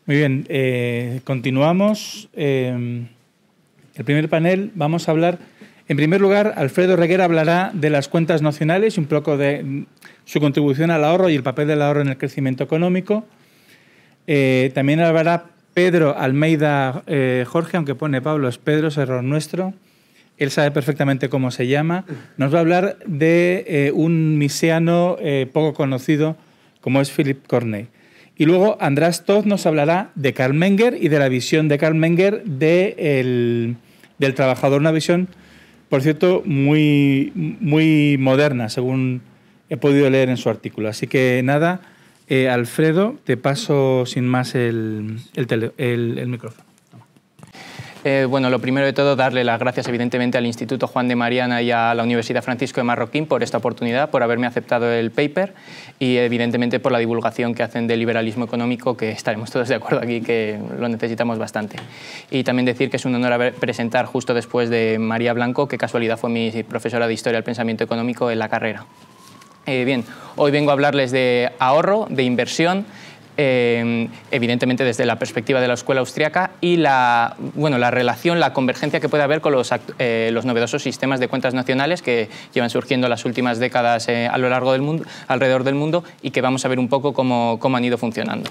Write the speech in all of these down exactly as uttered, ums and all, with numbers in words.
Muy bien, eh, continuamos. Eh, el primer panel vamos a hablar, en primer lugar, Alfredo Reguera hablará de las cuentas nacionales y un poco de su contribución al ahorro y el papel del ahorro en el crecimiento económico. Eh, también hablará Pedro Almeida eh, Jorge, aunque pone Pablo, es Pedro, es error nuestro. Él sabe perfectamente cómo se llama. Nos va a hablar de eh, un miseano eh, poco conocido como es Philip Corney. Y luego András Toth nos hablará de Carl Menger y de la visión de Carl Menger de el, del trabajador. Una visión, por cierto, muy, muy moderna, según he podido leer en su artículo. Así que nada, eh, Alfredo, te paso sin más el, el, tele, el, el micrófono. Eh, bueno, lo primero de todo, darle las gracias evidentemente al Instituto Juan de Mariana y a la Universidad Francisco de Marroquín por esta oportunidad, por haberme aceptado el paper y evidentemente por la divulgación que hacen del liberalismo económico, que estaremos todos de acuerdo aquí que lo necesitamos bastante. Y también decir que es un honor presentar justo después de María Blanco, que casualidad fue mi profesora de Historia del Pensamiento Económico en la carrera. Eh, bien, hoy vengo a hablarles de ahorro, de inversión, Eh, evidentemente desde la perspectiva de la escuela austriaca y la, bueno, la relación, la convergencia que puede haber con los, eh, los novedosos sistemas de cuentas nacionales que llevan surgiendo las últimas décadas eh, a lo largo del mundo, alrededor del mundo y que vamos a ver un poco cómo, cómo han ido funcionando.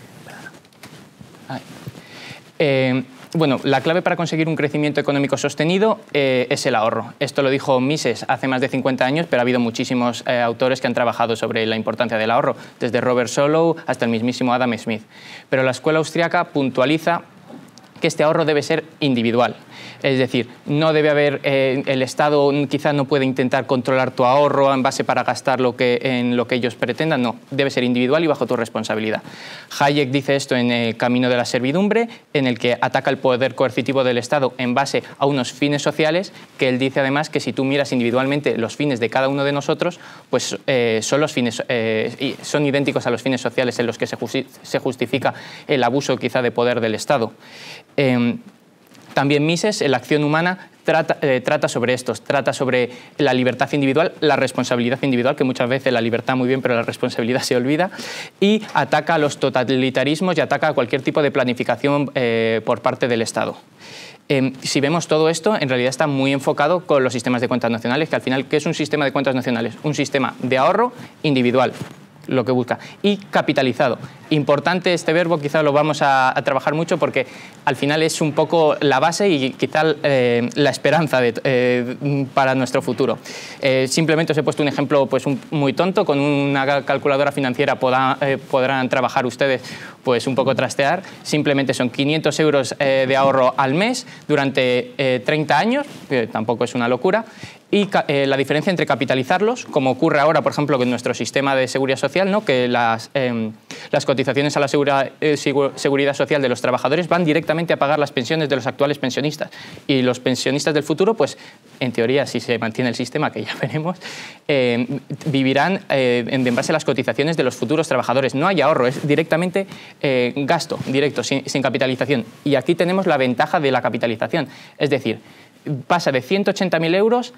Eh, Bueno, la clave para conseguir un crecimiento económico sostenido eh, es el ahorro. Esto lo dijo Mises hace más de cincuenta años, pero ha habido muchísimos eh, autores que han trabajado sobre la importancia del ahorro, desde Robert Solow hasta el mismísimo Adam Smith. Pero la escuela austriaca puntualiza que este ahorro debe ser individual. Es decir, no debe haber, eh, el Estado quizá no puede intentar controlar tu ahorro en base para gastar lo que, en lo que ellos pretendan, no, debe ser individual y bajo tu responsabilidad. Hayek dice esto en El camino de la servidumbre, en el que ataca el poder coercitivo del Estado en base a unos fines sociales, que él dice además que si tú miras individualmente los fines de cada uno de nosotros, pues eh, son, los fines, eh, son idénticos a los fines sociales en los que se, justi se justifica el abuso quizá de poder del Estado. Eh, También Mises, en La acción humana, trata, eh, trata sobre estos, trata sobre la libertad individual, la responsabilidad individual, que muchas veces la libertad muy bien, pero la responsabilidad se olvida, y ataca a los totalitarismos y ataca a cualquier tipo de planificación eh, por parte del Estado. Eh, si vemos todo esto, en realidad está muy enfocado con los sistemas de cuentas nacionales, que al final, ¿qué es un sistema de cuentas nacionales? Un sistema de ahorro individual, lo que busca, y capitalizado. Importante este verbo, quizá lo vamos a, a trabajar mucho porque al final es un poco la base y quizá eh, la esperanza de, eh, para nuestro futuro. Eh, simplemente os he puesto un ejemplo pues, un, muy tonto, con una calculadora financiera poda, eh, podrán trabajar ustedes pues, un poco trastear. Simplemente son quinientos euros eh, de ahorro al mes durante eh, treinta años, que tampoco es una locura, y eh, la diferencia entre capitalizarlos, como ocurre ahora, por ejemplo, con nuestro sistema de seguridad social, ¿no? que las, eh, las cotizaciones a la segura, eh, seguridad social de los trabajadores van directamente a pagar las pensiones de los actuales pensionistas. Y los pensionistas del futuro, pues, en teoría, si se mantiene el sistema, que ya veremos, eh, vivirán eh, en base a las cotizaciones de los futuros trabajadores. No hay ahorro, es directamente eh, gasto directo, sin, sin capitalización. Y aquí tenemos la ventaja de la capitalización. Es decir, pasa de ciento ochenta mil euros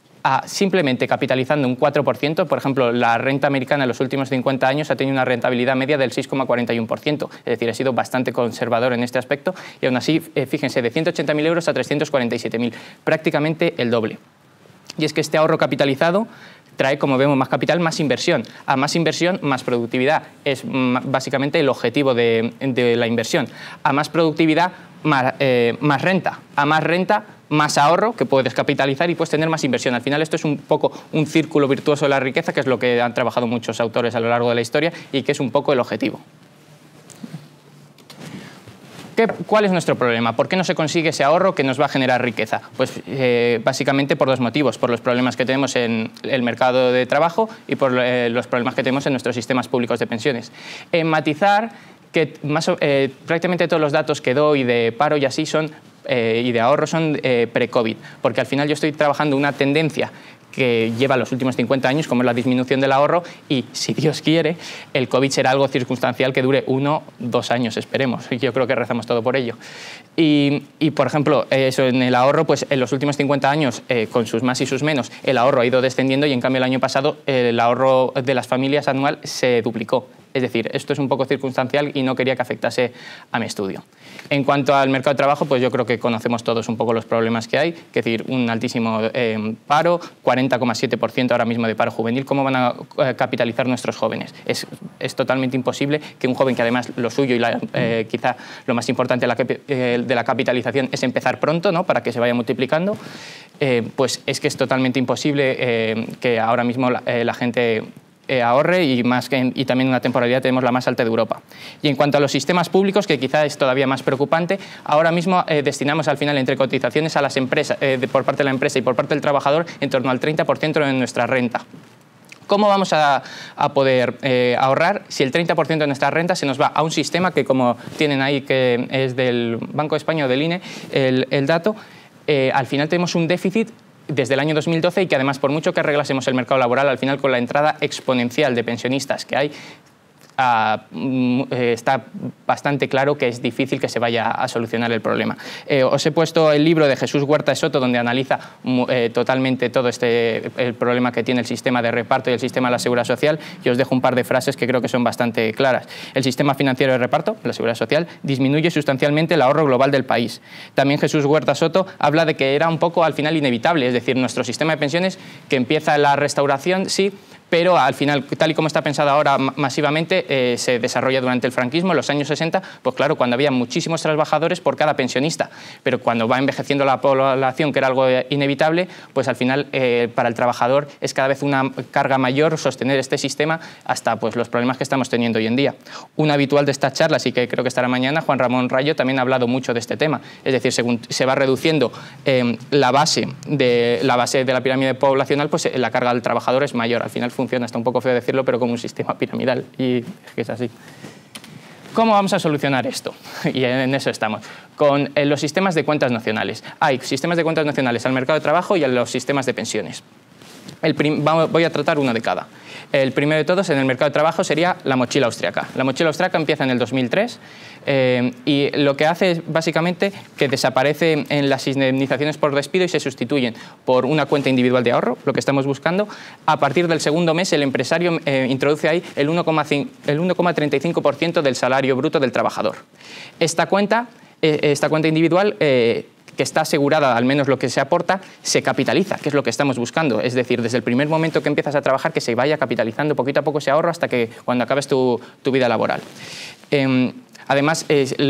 a simplemente capitalizando un cuatro por ciento. Por ejemplo, la renta americana en los últimos cincuenta años ha tenido una rentabilidad media del seis coma cuarenta y uno por ciento. Es decir, ha sido bastante conservador en este aspecto y aún así, eh, fíjense, de ciento ochenta mil euros a trescientos cuarenta y siete mil, prácticamente el doble. Y es que este ahorro capitalizado trae, como vemos, más capital, más inversión. A más inversión, más productividad. Es básicamente el objetivo de, de la inversión. A más productividad, más, eh, más renta. A más renta, más ahorro, que puedes capitalizar y puedes tener más inversión. Al final esto es un poco un círculo virtuoso de la riqueza, que es lo que han trabajado muchos autores a lo largo de la historia y que es un poco el objetivo. ¿Qué, ¿Cuál es nuestro problema? ¿Por qué no se consigue ese ahorro que nos va a generar riqueza? Pues eh, básicamente por dos motivos, por los problemas que tenemos en el mercado de trabajo y por eh, los problemas que tenemos en nuestros sistemas públicos de pensiones. En matizar que más, eh, prácticamente todos los datos que doy de paro y así son eh, y de ahorro son eh, pre-COVID, porque al final yo estoy trabajando una tendencia que lleva los últimos cincuenta años, como es la disminución del ahorro, y si Dios quiere, el COVID será algo circunstancial que dure uno, dos años, esperemos, y yo creo que rezamos todo por ello. Y, y por ejemplo, eso en el ahorro, pues en los últimos cincuenta años, eh, con sus más y sus menos, el ahorro ha ido descendiendo y en cambio el año pasado el ahorro de las familias anual se duplicó. Es decir, esto es un poco circunstancial y no quería que afectase a mi estudio. En cuanto al mercado de trabajo, pues yo creo que conocemos todos un poco los problemas que hay, es decir, un altísimo eh, paro, cuarenta coma siete por ciento ahora mismo de paro juvenil. ¿Cómo van a eh, capitalizar nuestros jóvenes? Es, es totalmente imposible que un joven, que además lo suyo y la, eh, quizá lo más importante de la, eh, de la capitalización es empezar pronto, ¿no?, para que se vaya multiplicando, eh, pues es que es totalmente imposible eh, que ahora mismo la, eh, la gente Eh, ahorre y, más que en, y también una temporalidad tenemos la más alta de Europa. Y en cuanto a los sistemas públicos, que quizá es todavía más preocupante, ahora mismo eh, destinamos al final entre cotizaciones a las empresas, eh, de, por parte de la empresa y por parte del trabajador, en torno al treinta por ciento de nuestra renta. ¿Cómo vamos a, a poder eh, ahorrar si el treinta por ciento de nuestra renta se nos va a un sistema que, como tienen ahí, que es del Banco de España o del I N E, el, el dato, eh, al final tenemos un déficit desde el año dos mil doce y que además, por mucho que arreglásemos el mercado laboral, al final con la entrada exponencial de pensionistas que hay, Uh, eh, está bastante claro que es difícil que se vaya a solucionar el problema. Eh, os he puesto el libro de Jesús Huerta de Soto, donde analiza eh, totalmente todo este el problema que tiene el sistema de reparto y el sistema de la seguridad social, y os dejo un par de frases que creo que son bastante claras. El sistema financiero de reparto, la seguridad social, disminuye sustancialmente el ahorro global del país. También Jesús Huerta Soto habla de que era un poco al final inevitable, es decir, nuestro sistema de pensiones, que empieza la restauración, sí, pero al final, tal y como está pensado ahora masivamente, eh, se desarrolla durante el franquismo, en los años sesenta, pues claro, cuando había muchísimos trabajadores por cada pensionista, pero cuando va envejeciendo la población, que era algo inevitable, pues al final eh, para el trabajador es cada vez una carga mayor sostener este sistema, hasta pues los problemas que estamos teniendo hoy en día. Un habitual de estas charlas, y que creo que estará mañana, Juan Ramón Rayo, también ha hablado mucho de este tema, es decir, según se va reduciendo eh, la, base de, la base de la pirámide poblacional, pues la carga del trabajador es mayor. Al final funciona, está un poco feo decirlo, pero como un sistema piramidal, y es que es así. ¿Cómo vamos a solucionar esto? Y en eso estamos. Con los sistemas de cuentas nacionales. Hay sistemas de cuentas nacionales al mercado de trabajo y a los sistemas de pensiones. El prim, voy a tratar uno de cada. El primero de todos, en el mercado de trabajo, sería la mochila austriaca. La mochila austriaca empieza en el dos mil tres eh, y lo que hace es básicamente que desaparece en las indemnizaciones por despido y se sustituyen por una cuenta individual de ahorro, lo que estamos buscando. A partir del segundo mes, el empresario eh, introduce ahí el uno coma treinta y cinco por ciento del salario bruto del trabajador. Esta cuenta, eh, esta cuenta individual eh, que está asegurada, al menos lo que se aporta, se capitaliza, que es lo que estamos buscando. Es decir, desde el primer momento que empiezas a trabajar, que se vaya capitalizando poquito a poco ese ahorro hasta que cuando acabes tu, tu vida laboral. Eh, Además,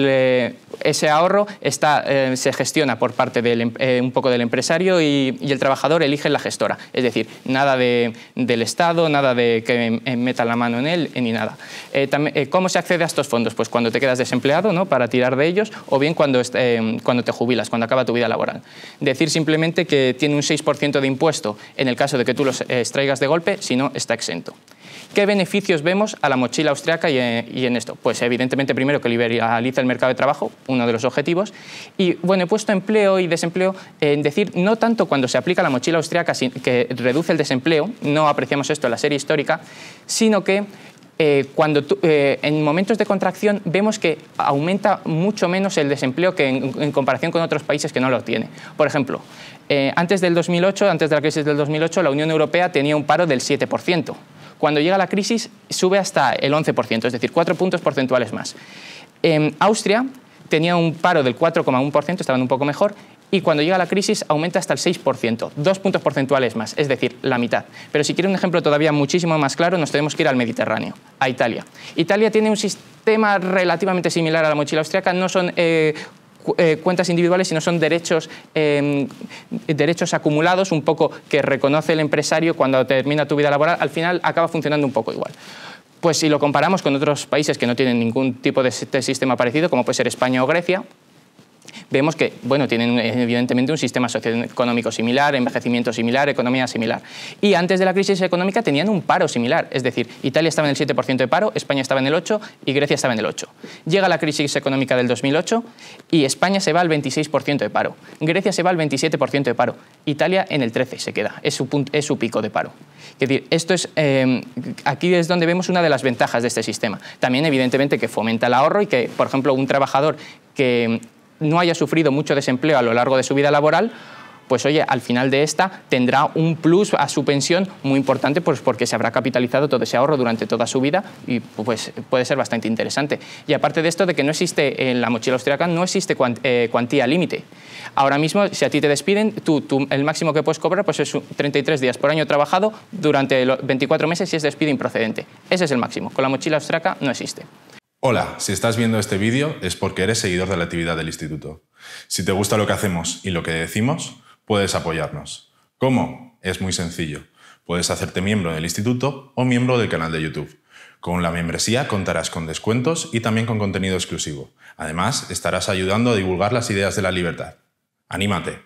ese ahorro está, eh, se gestiona por parte del, eh, un poco del empresario y, y el trabajador elige la gestora. Es decir, nada de, del Estado, nada de que metan la mano en él, ni nada. Eh, también, eh, ¿Cómo se accede a estos fondos? Pues cuando te quedas desempleado, ¿no?, para tirar de ellos, o bien cuando, eh, cuando te jubilas, cuando acaba tu vida laboral. Decir simplemente que tiene un seis por ciento de impuesto en el caso de que tú los extraigas de golpe, si no, está exento. ¿Qué beneficios vemos a la mochila austriaca y en, y en esto? Pues evidentemente primero que liberaliza el mercado de trabajo, uno de los objetivos, y bueno, he puesto empleo y desempleo en decir no tanto cuando se aplica la mochila austriaca que reduce el desempleo, no apreciamos esto en la serie histórica, sino que Eh, cuando tú, eh, en momentos de contracción vemos que aumenta mucho menos el desempleo que en, en comparación con otros países que no lo tienen. Por ejemplo, eh, antes del dos mil ocho, antes de la crisis del dos mil ocho, la Unión Europea tenía un paro del siete por ciento. Cuando llega la crisis sube hasta el once por ciento, es decir, cuatro puntos porcentuales más. En Austria tenía un paro del cuatro coma uno por ciento, estaban un poco mejor, y cuando llega la crisis aumenta hasta el seis por ciento, dos puntos porcentuales más, es decir, la mitad. Pero si quiere un ejemplo todavía muchísimo más claro, nos tenemos que ir al Mediterráneo, a Italia. Italia tiene un sistema relativamente similar a la mochila austriaca, no son eh, cu eh, cuentas individuales, sino son derechos, eh, derechos acumulados, un poco que reconoce el empresario cuando termina tu vida laboral, al final acaba funcionando un poco igual. Pues si lo comparamos con otros países que no tienen ningún tipo de sistema parecido, como puede ser España o Grecia, vemos que bueno, tienen evidentemente un sistema socioeconómico similar, envejecimiento similar, economía similar. Y antes de la crisis económica tenían un paro similar, es decir, Italia estaba en el siete por ciento de paro, España estaba en el ocho por ciento y Grecia estaba en el ocho por ciento. Llega la crisis económica del dos mil ocho y España se va al veintiséis por ciento de paro, Grecia se va al veintisiete por ciento de paro, Italia en el trece por ciento se queda, es su, punto, es su pico de paro. Es decir, esto es, eh, aquí es donde vemos una de las ventajas de este sistema. También evidentemente que fomenta el ahorro y que, por ejemplo, un trabajador que no haya sufrido mucho desempleo a lo largo de su vida laboral, pues oye, al final de esta tendrá un plus a su pensión muy importante, pues porque se habrá capitalizado todo ese ahorro durante toda su vida y pues puede ser bastante interesante. Y aparte de esto, de que no existe en la mochila austriaca, no existe cuant, eh, cuantía límite. Ahora mismo, si a ti te despiden, tú, tú, el máximo que puedes cobrar pues es treinta y tres días por año trabajado durante los veinticuatro meses si es despido improcedente. Ese es el máximo. Con la mochila austriaca no existe. Hola, si estás viendo este vídeo es porque eres seguidor de la actividad del Instituto. Si te gusta lo que hacemos y lo que decimos, puedes apoyarnos. ¿Cómo? Es muy sencillo. Puedes hacerte miembro del Instituto o miembro del canal de YouTube. Con la membresía contarás con descuentos y también con contenido exclusivo. Además, estarás ayudando a divulgar las ideas de la libertad. ¡Anímate!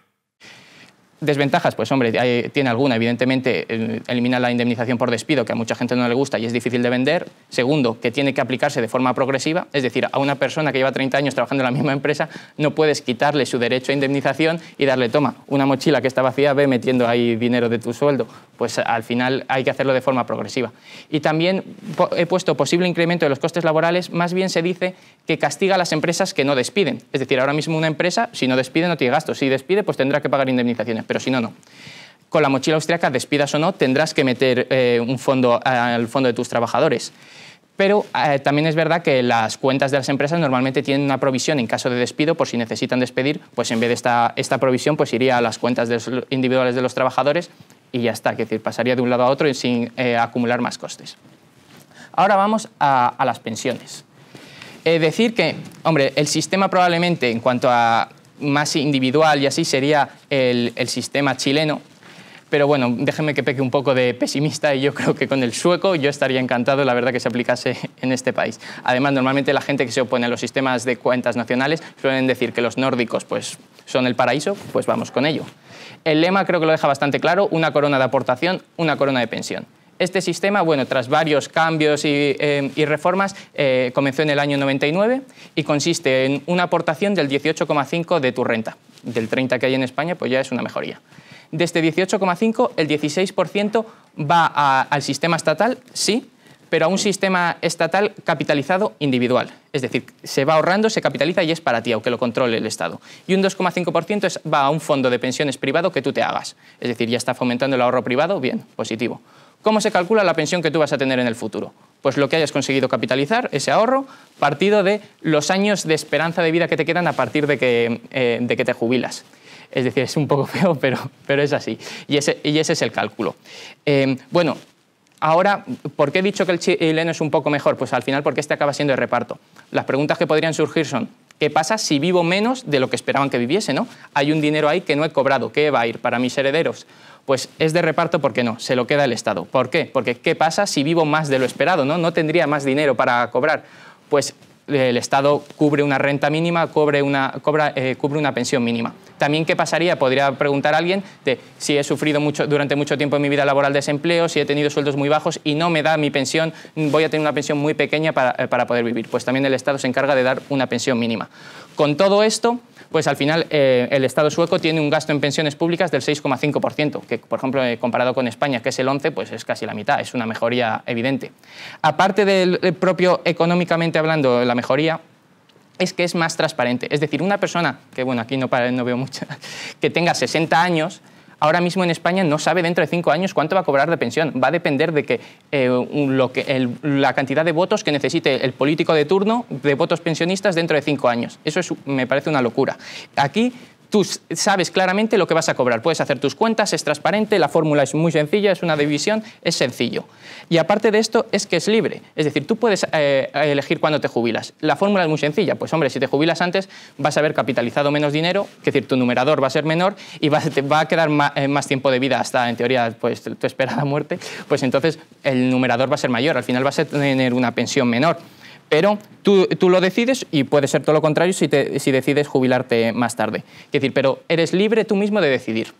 Desventajas, pues hombre, hay, tiene alguna. Evidentemente, eh, elimina la indemnización por despido, que a mucha gente no le gusta y es difícil de vender. Segundo, que tiene que aplicarse de forma progresiva, es decir, a una persona que lleva treinta años trabajando en la misma empresa no puedes quitarle su derecho a indemnización y darle, toma, una mochila que está vacía, ve metiendo ahí dinero de tu sueldo. Pues al final hay que hacerlo de forma progresiva. Y también he puesto posible incremento de los costes laborales, más bien se dice que castiga a las empresas que no despiden. Es decir, ahora mismo una empresa, si no despide, no tiene gastos. Si despide, pues tendrá que pagar indemnizaciones, pero si no, no. Con la mochila austriaca, despidas o no, tendrás que meter eh, un fondo al fondo de tus trabajadores. Pero eh, también es verdad que las cuentas de las empresas normalmente tienen una provisión en caso de despido, por si necesitan despedir, pues en vez de esta, esta provisión, pues iría a las cuentas de los individuales de los trabajadores y ya está, es decir, pasaría de un lado a otro y sin eh, acumular más costes. Ahora vamos a, a las pensiones. Eh, decir que, hombre, el sistema probablemente en cuanto a más individual y así sería el, el sistema chileno, pero bueno, déjenme que peque un poco de pesimista y yo creo que con el sueco yo estaría encantado, la verdad, que se aplicase en este país. Además, normalmente la gente que se opone a los sistemas de cuentas nacionales suelen decir que los nórdicos pues, son el paraíso, pues vamos con ello. El lema creo que lo deja bastante claro: una corona de aportación, una corona de pensión. Este sistema, bueno, tras varios cambios y, eh, y reformas, eh, comenzó en el año noventa y nueve y consiste en una aportación del dieciocho coma cinco por ciento de tu renta. Del treinta por ciento que hay en España, pues ya es una mejoría. De este dieciocho coma cinco por ciento, el dieciséis por ciento va a, al sistema estatal, sí, pero a un sistema estatal capitalizado individual. Es decir, se va ahorrando, se capitaliza y es para ti, aunque lo controle el Estado. Y un dos coma cinco por ciento es, va a un fondo de pensiones privado que tú te hagas. Es decir, ya está fomentando el ahorro privado, bien, positivo. ¿Cómo se calcula la pensión que tú vas a tener en el futuro? Pues lo que hayas conseguido capitalizar, ese ahorro, partido de los años de esperanza de vida que te quedan a partir de que, eh, de que te jubilas. Es decir, es un poco feo, pero, pero es así. Y ese, y ese es el cálculo. Eh, bueno, ahora, ¿por qué he dicho que el chileno es un poco mejor? Pues al final porque este acaba siendo de reparto. Las preguntas que podrían surgir son: ¿qué pasa si vivo menos de lo que esperaban que viviese, ¿no? Hay un dinero ahí que no he cobrado, ¿qué va a ir para mis herederos? Pues es de reparto porque no, se lo queda el Estado. ¿Por qué? Porque ¿qué pasa si vivo más de lo esperado, ¿no? No tendría más dinero para cobrar. Pues el Estado cubre una renta mínima, cubre una, cobra, eh, cubre una pensión mínima. También, ¿qué pasaría? Podría preguntar a alguien de si he sufrido mucho, durante mucho tiempo en mi vida laboral desempleo, si he tenido sueldos muy bajos y no me da mi pensión, voy a tener una pensión muy pequeña para, eh, para poder vivir. Pues también el Estado se encarga de dar una pensión mínima. Con todo esto, pues al final eh, el Estado sueco tiene un gasto en pensiones públicas del seis coma cinco por ciento, que por ejemplo eh, comparado con España, que es el once por ciento, pues es casi la mitad, es una mejoría evidente. Aparte del propio económicamente hablando, la mejoría es que es más transparente. Es decir, una persona, que bueno, aquí no, no veo mucha, que tenga sesenta años, ahora mismo en España no sabe dentro de cinco años cuánto va a cobrar de pensión. Va a depender de que, eh, lo que el, la cantidad de votos que necesite el político de turno de votos pensionistas dentro de cinco años. Eso es, me parece una locura. Aquí tú sabes claramente lo que vas a cobrar. Puedes hacer tus cuentas, es transparente, la fórmula es muy sencilla, es una división, es sencillo. Y aparte de esto, es que es libre. Es decir, tú puedes eh, elegir cuándo te jubilas. La fórmula es muy sencilla. Pues hombre, si te jubilas antes, vas a haber capitalizado menos dinero, es decir, tu numerador va a ser menor y va, te va a quedar más, eh, más tiempo de vida hasta, en teoría, pues tu esperada muerte. Pues entonces el numerador va a ser mayor. Al final vas a tener una pensión menor. Pero tú, tú lo decides y puede ser todo lo contrario si, te, si decides jubilarte más tarde. Es decir, pero eres libre tú mismo de decidir.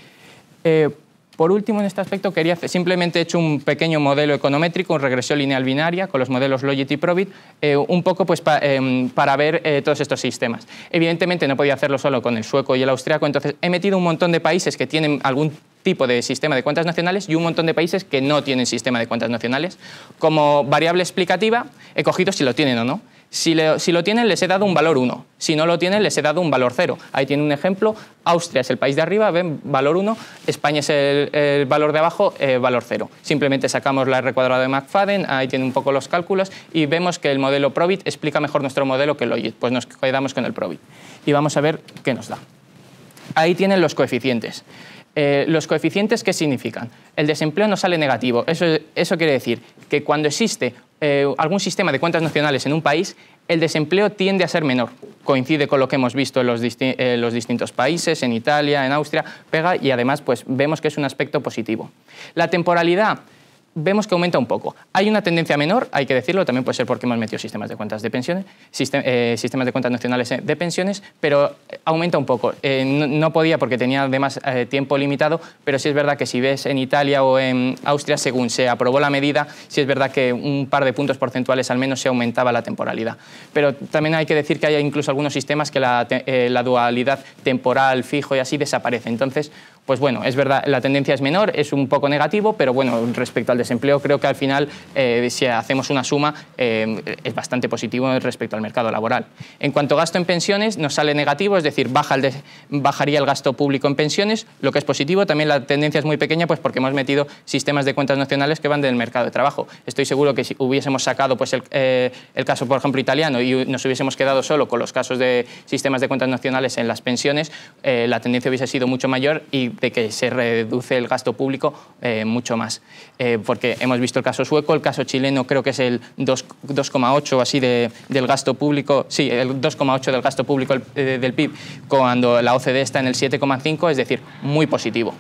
Eh, por último, en este aspecto, quería hacer, simplemente he hecho un pequeño modelo econométrico, una regresión lineal binaria con los modelos Logit y Probit, eh, un poco pues, pa, eh, para ver eh, todos estos sistemas. Evidentemente no podía hacerlo solo con el sueco y el austriaco, entonces he metido un montón de países que tienen algún tipo de sistema de cuentas nacionales y un montón de países que no tienen sistema de cuentas nacionales. Como variable explicativa he cogido si lo tienen o no. Si, le, si lo tienen, les he dado un valor uno. Si no lo tienen, les he dado un valor cero. Ahí tiene un ejemplo. Austria es el país de arriba, ven, valor uno. España es el, el valor de abajo, eh, valor cero. Simplemente sacamos la R cuadrado de McFadden, ahí tiene un poco los cálculos, y vemos que el modelo Probit explica mejor nuestro modelo que el Logit. Pues nos quedamos con el Probit. Y vamos a ver qué nos da. Ahí tienen los coeficientes. Eh, ¿Los coeficientes qué significan? El desempleo no sale negativo. Eso, eso quiere decir que cuando existe eh, algún sistema de cuentas nacionales en un país, el desempleo tiende a ser menor. Coincide con lo que hemos visto en los, disti eh, los distintos países, en Italia, en Austria, pega, y además pues, vemos que es un aspecto positivo. La temporalidad vemos que aumenta un poco. Hay una tendencia menor, hay que decirlo, también puede ser porque hemos metido sistemas de cuentas de pensiones, sistem eh, sistemas de cuentas nacionales de pensiones, pero aumenta un poco. Eh, no, no podía porque tenía además eh, tiempo limitado, pero sí es verdad que si ves en Italia o en Austria, según se aprobó la medida, sí es verdad que un par de puntos porcentuales al menos se aumentaba la temporalidad. Pero también hay que decir que hay incluso algunos sistemas que la, eh, la dualidad temporal, fijo y así desaparece. Entonces, pues bueno, es verdad, la tendencia es menor, es un poco negativo, pero bueno, respecto al desempleo creo que al final, eh, si hacemos una suma, eh, es bastante positivo respecto al mercado laboral. En cuanto a gasto en pensiones, nos sale negativo, es decir, baja el de, bajaría el gasto público en pensiones, lo que es positivo. También la tendencia es muy pequeña, pues porque hemos metido sistemas de cuentas nacionales que van del mercado de trabajo. Estoy seguro que si hubiésemos sacado pues, el, eh, el caso, por ejemplo, italiano y nos hubiésemos quedado solo con los casos de sistemas de cuentas nacionales en las pensiones, eh, la tendencia hubiese sido mucho mayor y de que se reduce el gasto público eh, mucho más. Eh, porque hemos visto el caso sueco, el caso chileno creo que es el dos coma ocho así de, del gasto público, sí, el dos coma ocho del gasto público eh, del P I B, cuando la O C D E está en el siete coma cinco, es decir, muy positivo.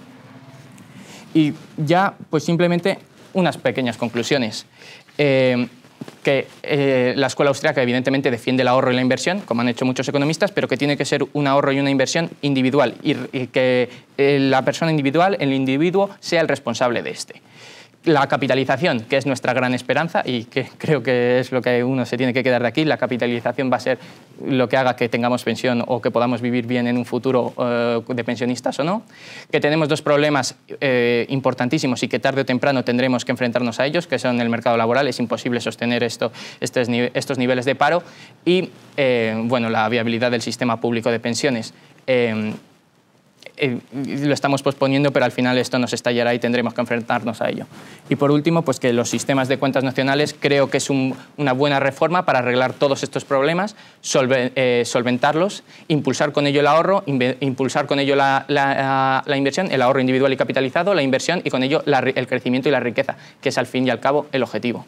Y ya, pues simplemente unas pequeñas conclusiones. Eh, que eh, la escuela austríaca evidentemente defiende el ahorro y la inversión, como han hecho muchos economistas, pero que tiene que ser un ahorro y una inversión individual y, y que eh, la persona individual, el individuo, sea el responsable de este. La capitalización, que es nuestra gran esperanza y que creo que es lo que uno se tiene que quedar de aquí, la capitalización va a ser lo que haga que tengamos pensión o que podamos vivir bien en un futuro eh, de pensionistas o no. Que tenemos dos problemas eh, importantísimos y que tarde o temprano tendremos que enfrentarnos a ellos, que son el mercado laboral, es imposible sostener esto, estos, estos niveles de paro, y eh, bueno, la viabilidad del sistema público de pensiones. Eh, Eh, lo estamos posponiendo, pero al final esto nos estallará y tendremos que enfrentarnos a ello. Y por último, pues que los sistemas de cuentas nacionales creo que es un, una buena reforma para arreglar todos estos problemas, solve, eh, solventarlos, impulsar con ello el ahorro, impulsar con ello la, la, la inversión, el ahorro individual y capitalizado, la inversión y con ello la, el crecimiento y la riqueza, que es al fin y al cabo el objetivo.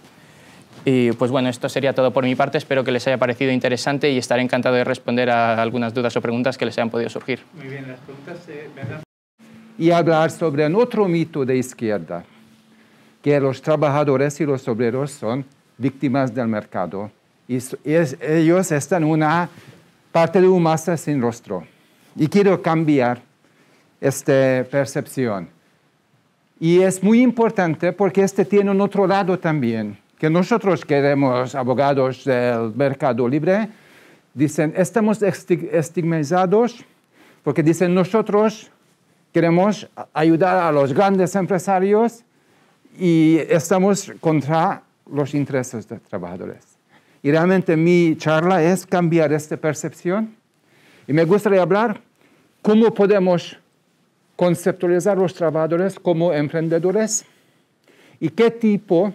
Y pues bueno, esto sería todo por mi parte. Espero que les haya parecido interesante y estaré encantado de responder a algunas dudas o preguntas que les hayan podido surgir. Muy bien, las preguntas eh, vendrán. Y hablar sobre otro mito de izquierda, que los trabajadores y los obreros son víctimas del mercado. Y es, ellos están en una parte de un masa sin rostro. Y quiero cambiar esta percepción. Y es muy importante porque este tiene un otro lado también. Que nosotros queremos abogados del mercado libre, dicen, estamos estigmatizados porque dicen, nosotros queremos ayudar a los grandes empresarios y estamos contra los intereses de trabajadores. Y realmente mi charla es cambiar esta percepción y me gustaría hablar cómo podemos conceptualizar a los trabajadores como emprendedores y qué tipo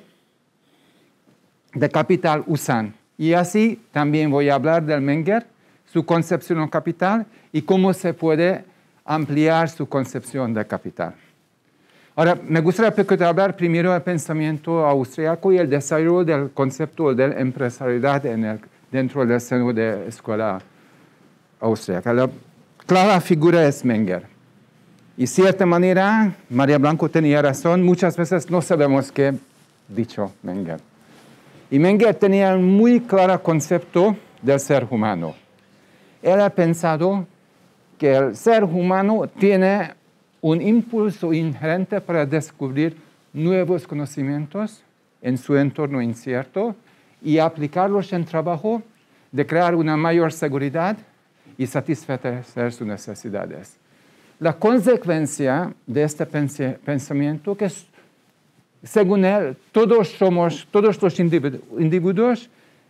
de capital usan. Y así también voy a hablar del Menger, su concepción de capital y cómo se puede ampliar su concepción de capital. Ahora, me gustaría hablar primero del pensamiento austriaco y el desarrollo del concepto de la empresarialidad en el, dentro del seno de la escuela austriaca. La clara figura es Menger. Y de cierta manera, María Blanco tenía razón, muchas veces no sabemos qué ha dicho Menger. Y Menger tenía un muy claro concepto del ser humano. Él ha pensado que el ser humano tiene un impulso inherente para descubrir nuevos conocimientos en su entorno incierto y aplicarlos en trabajo de crear una mayor seguridad y satisfacer sus necesidades. La consecuencia de este pensamiento que es, según él, todos somos, todos los individuos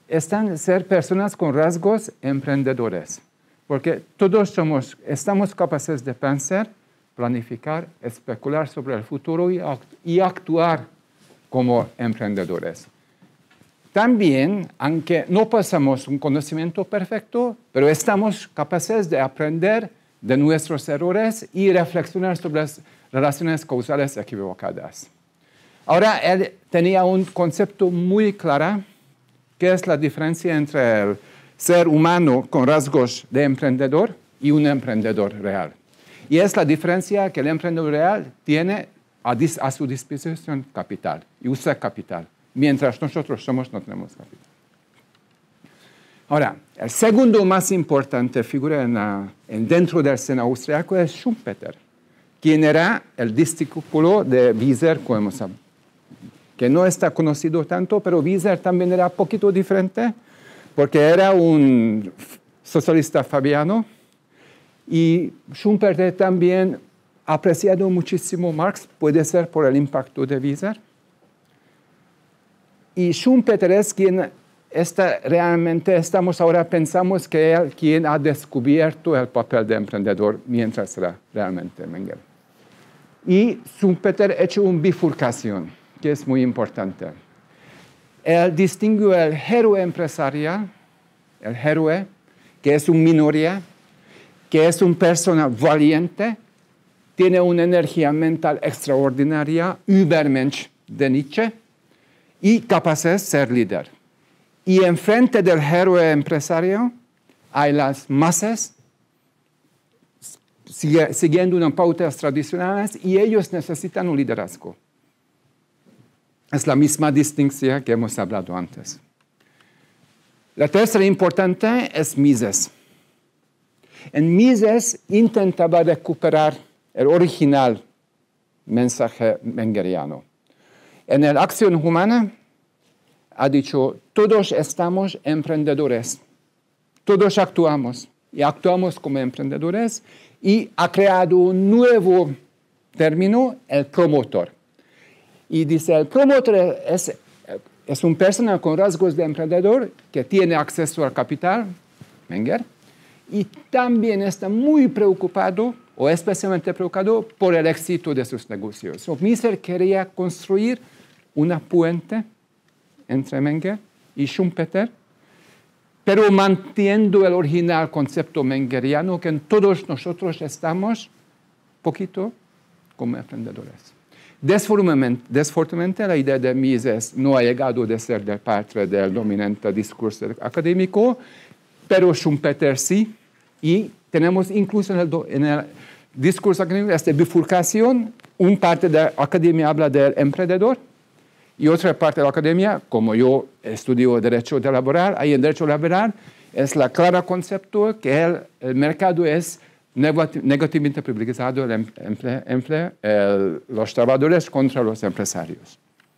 están ser personas con rasgos emprendedores, porque todos somos, estamos capaces de pensar, planificar, especular sobre el futuro y, y actuar como emprendedores. También, aunque no pasamos un conocimiento perfecto, pero estamos capaces de aprender de nuestros errores y reflexionar sobre las relaciones causales equivocadas. Ahora, él tenía un concepto muy claro, que es la diferencia entre el ser humano con rasgos de emprendedor y un emprendedor real. Y es la diferencia que el emprendedor real tiene a, dis, a su disposición capital y usa capital, mientras nosotros somos no tenemos capital. Ahora, el segundo más importante figura en la, en dentro del seno austriaco es Schumpeter, quien era el discípulo de Wieser, como sabemos, que no está conocido tanto, pero Wieser también era un poquito diferente, porque era un socialista fabiano, y Schumpeter también ha apreciado muchísimo Marx, puede ser por el impacto de Wieser. Y Schumpeter es quien está, realmente estamos ahora pensamos que es quien ha descubierto el papel de emprendedor, mientras era realmente Menger. Y Schumpeter ha hecho una bifurcación, que es muy importante. Él distinguió el héroe empresarial, el héroe, que es una minoría, que es una persona valiente, tiene una energía mental extraordinaria, Übermensch de Nietzsche, y capaz de ser líder. Y enfrente del héroe empresario hay las masas, siguiendo unas pautas tradicionales, y ellos necesitan un liderazgo. Es la misma distinción que hemos hablado antes. La tercera importante es Mises. En Mises intentaba recuperar el original mensaje mengeriano. En la acción humana ha dicho, todos estamos emprendedores, todos actuamos y actuamos como emprendedores, y ha creado un nuevo término, el promotor. Y dice, el promotor es, es una persona con rasgos de emprendedor que tiene acceso al capital, Menger, y también está muy preocupado, o especialmente preocupado, por el éxito de sus negocios. So, Mises quería construir una puente entre Menger y Schumpeter, pero manteniendo el original concepto mengeriano, que en todos nosotros estamos poquito como emprendedores. Desfortunadamente, desfortunadamente, la idea de Mises no ha llegado a ser de parte del dominante discurso académico, pero Schumpeter sí, y tenemos incluso en el, en el discurso académico esta bifurcación. Una parte de la academia habla del emprendedor, y otra parte de la academia, como yo estudio Derecho Laboral, ahí en Derecho Laboral es la clara concepto que el, el mercado es negativamente privilegiado, el emple, emple, el, los trabajadores contra los empresarios.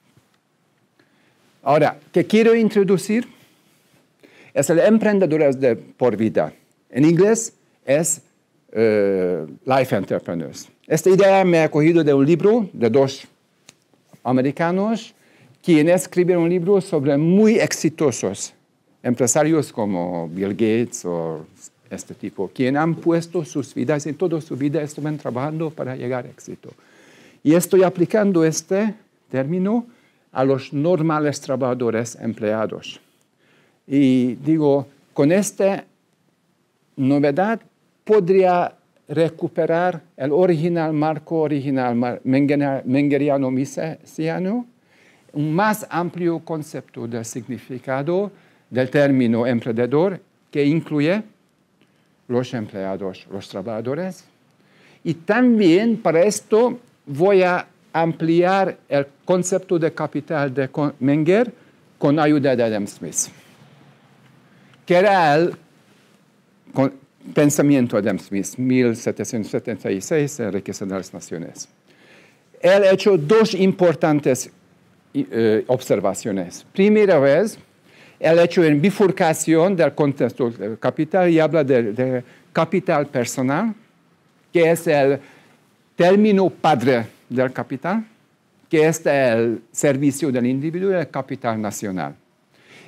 Ahora, ¿qué quiero introducir? Es el emprendedor de por vida. En inglés es uh, Life Entrepreneurs. Esta idea me ha cogido de un libro de dos americanos, quienes escribieron un libro sobre muy exitosos empresarios como Bill Gates o este tipo, quienes han puesto sus vidas, y toda su vida estuvieron trabajando para llegar a éxito. Y estoy aplicando este término a los normales trabajadores empleados. Y digo, con esta novedad podría recuperar el original marco original mengeriano misesiano, un más amplio concepto del significado del término emprendedor, que incluye los empleados, los trabajadores. Y también para esto voy a ampliar el concepto de capital de Menger con ayuda de Adam Smith, que era el pensamiento de Adam Smith, mil setecientos setenta y seis, en Riqueza de las Naciones. Él ha hecho dos importantes eh, observaciones. Primera vez, él ha hecho una bifurcación del contexto del capital y habla de, de capital personal, que es el término padre del capital, que es el servicio del individuo, y el capital nacional.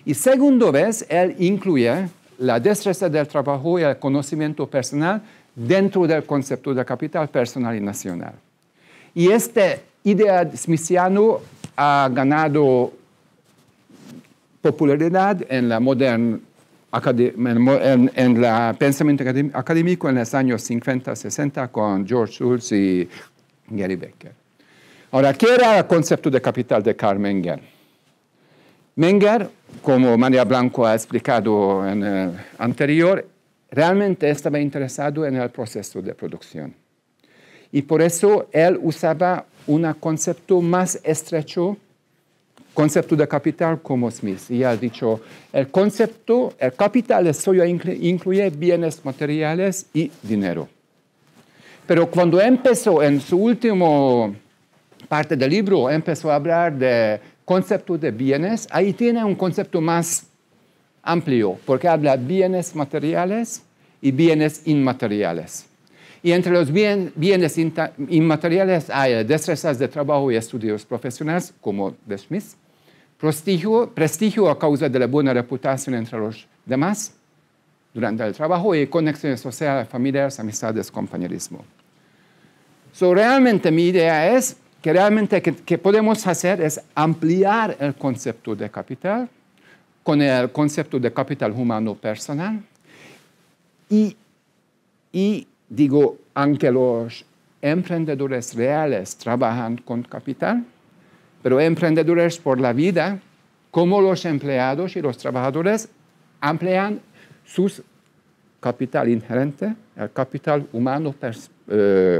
Y segundo vez, él incluye la destreza del trabajo y el conocimiento personal dentro del concepto de capital personal y nacional. Y esta idea smithiana ha ganado popularidad en la moderna en, en el pensamiento académico en los años cincuenta, sesenta con George Shultz y Gary Becker. Ahora, ¿qué era el concepto de capital de Karl Menger? Menger, como María Blanco ha explicado en el anterior, realmente estaba interesado en el proceso de producción. Y por eso él usaba un concepto más estrecho, concepto de capital como Smith. Y ha dicho, el concepto, el capital de suyo incluye bienes materiales y dinero. Pero cuando empezó en su última parte del libro, empezó a hablar de concepto de bienes, ahí tiene un concepto más amplio, porque habla de bienes materiales y bienes inmateriales. Y entre los bien, bienes inmateriales hay destrezas de trabajo y estudios profesionales, como de Smith, prestigio, prestigio a causa de la buena reputación entre los demás durante el trabajo y conexiones sociales, familiares, amistades, compañerismo. So, realmente mi idea es que realmente que, que podemos hacer es ampliar el concepto de capital con el concepto de capital humano personal y, y digo, aunque los emprendedores reales trabajan con capital, pero emprendedores por la vida, como los empleados y los trabajadores, amplían su capital inherente, el capital humano pers eh,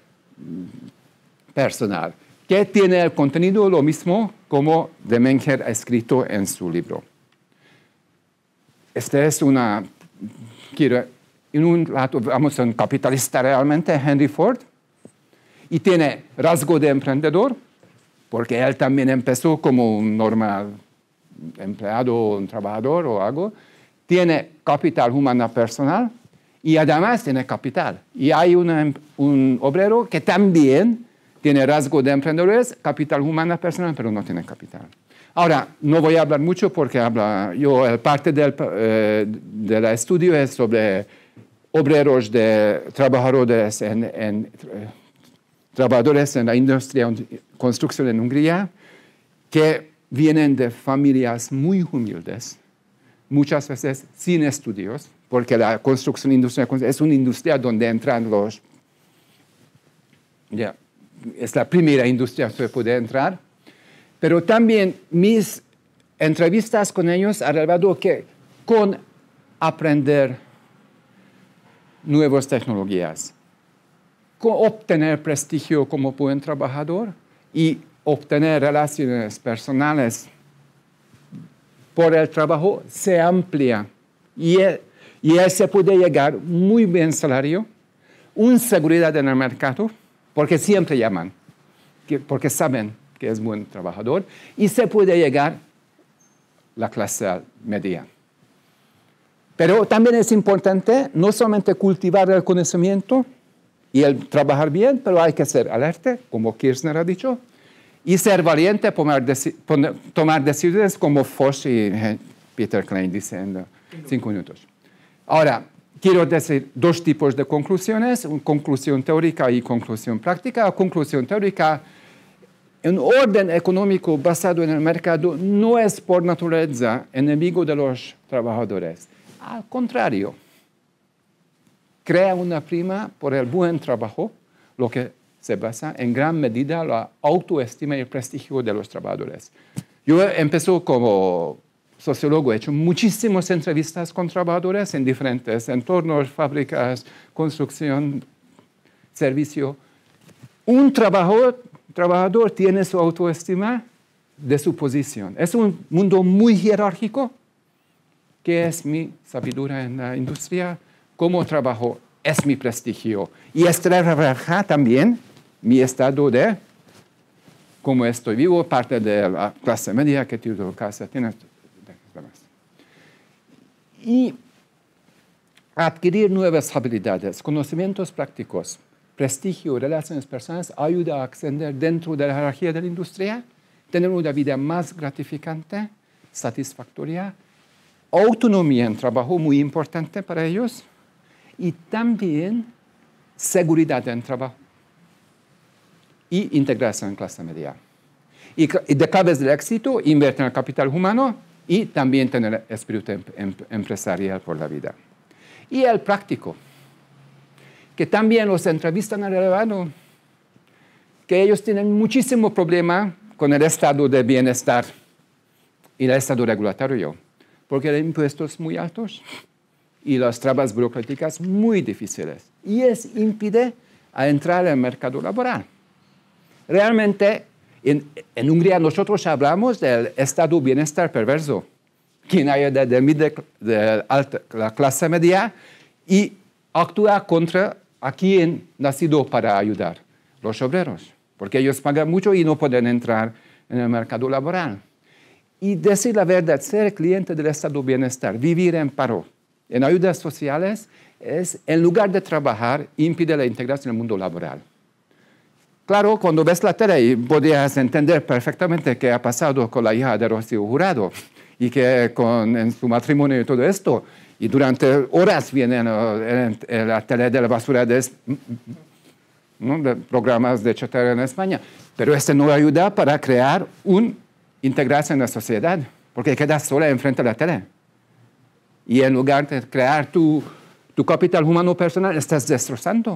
personal, que tiene el contenido lo mismo como de Menger ha escrito en su libro. Esta es una, quiero, en un lado vamos a un capitalista realmente, Henry Ford, y tiene rasgo de emprendedor, porque él también empezó como un normal empleado, un trabajador o algo, tiene capital humano personal y además tiene capital. Y hay una, un obrero que también tiene rasgo de emprendedores, capital humano personal, pero no tiene capital. Ahora, no voy a hablar mucho porque habla, yo, el parte del eh, del estudio es sobre obreros de trabajadores en, en eh, trabajadores en la industria de construcción en Hungría, que vienen de familias muy humildes, muchas veces sin estudios, porque la construcción industrial es una industria donde entran los... Yeah, es la primera industria que puede entrar, pero también mis entrevistas con ellos han revelado que con aprender nuevas tecnologías, con obtener prestigio como buen trabajador y obtener relaciones personales por el trabajo, se amplía. Y él, y él se puede llegar muy bien salario, una seguridad en el mercado, porque siempre llaman, porque saben que es buen trabajador, y se puede llegar a la clase media. Pero también es importante no solamente cultivar el conocimiento y el trabajar bien, pero hay que ser alerta, como Kirchner ha dicho, y ser valiente para tomar, tomar decisiones como Foch y Peter Klein dicen en cinco minutos. Ahora, quiero decir dos tipos de conclusiones, una conclusión teórica y conclusión práctica. La conclusión teórica, un orden económico basado en el mercado no es por naturaleza enemigo de los trabajadores. Al contrario, crea una prima por el buen trabajo, lo que se basa en gran medida en la autoestima y el prestigio de los trabajadores. Yo empecé como sociólogo, he hecho muchísimas entrevistas con trabajadores en diferentes entornos, fábricas, construcción, servicio. Un trabajador, trabajador tiene su autoestima de su posición. Es un mundo muy jerárquico. ¿Qué es mi sabiduría en la industria? ¿Cómo trabajo? Es mi prestigio. Y esto refleja también mi estado de cómo estoy vivo, parte de la clase media, qué tipo de casa tiene. Y adquirir nuevas habilidades, conocimientos prácticos, prestigio, relaciones personales, ayuda a ascender dentro de la jerarquía de la industria, tener una vida más gratificante satisfactoria, autonomía en trabajo muy importante para ellos y también seguridad en trabajo y integración en clase media. Y de claves del éxito, invertir en el capital humano y también tener espíritu em em empresarial por la vida. Y el práctico, que también los entrevistan al elevado, que ellos tienen muchísimo problema con el estado de bienestar y el estado regulatorio, porque hay impuestos muy altos y las trabas burocráticas muy difíciles. Y eso impide a entrar al mercado laboral. Realmente, en, en Hungría nosotros hablamos del estado de bienestar perverso, quien hay de, de, de, de alta, la clase media y actúa contra a quien nacido para ayudar, los obreros, porque ellos pagan mucho y no pueden entrar en el mercado laboral. Y decir la verdad, ser cliente del estado de bienestar, vivir en paro, en ayudas sociales, es, en lugar de trabajar, impide la integración en el mundo laboral. Claro, cuando ves la tele y podías entender perfectamente qué ha pasado con la hija de Rocío Jurado y que con en su matrimonio y todo esto, y durante horas vienen en, en la tele de la basura de, ¿no? de programas de chatarra en España. Pero esto no ayuda para crear una integración en la sociedad, porque quedas sola enfrente de la tele. Y en lugar de crear tu, tu capital humano personal, estás destrozando.